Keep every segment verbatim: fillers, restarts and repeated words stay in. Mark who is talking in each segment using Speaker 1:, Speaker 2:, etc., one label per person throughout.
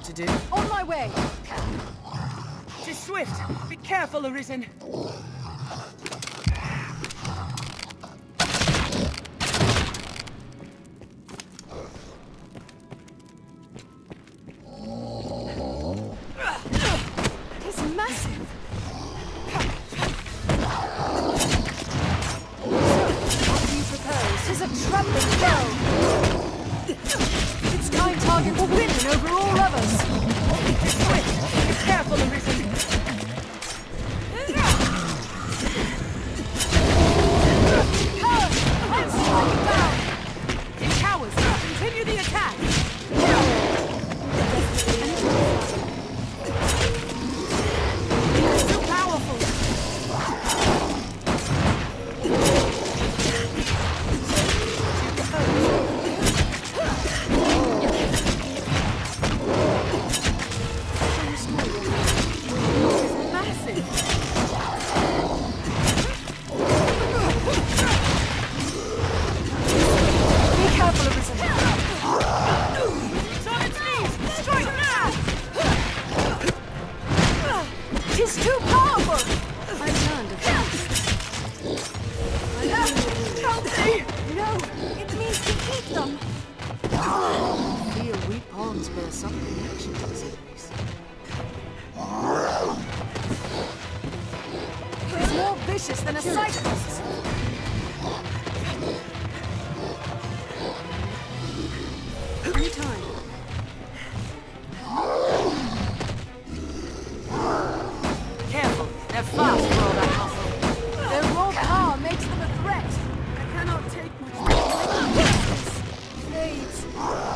Speaker 1: what to do.
Speaker 2: On my way!
Speaker 1: Tis swift! Be careful, Arisen!
Speaker 2: It's massive! What do you propose? Tis a trampling foe! Its kind target will win over all others!
Speaker 1: Tis swift! Be careful, Arisen! Continue the attack! It's too powerful! It's massive! Be careful, Arisen! It's too powerful! I learned of this. Help me! No, it means to keep them. I feel weak pawns bear some connection to this place.
Speaker 2: It's more vicious than a cyclops.
Speaker 1: Any time. Careful, they're fast for all that muscle.
Speaker 2: Their raw power makes them a threat.
Speaker 1: I cannot take much more.
Speaker 2: Blades.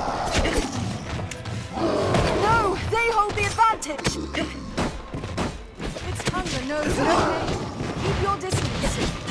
Speaker 2: No, they hold the advantage. Its hunger knows no pain. Keep your distance.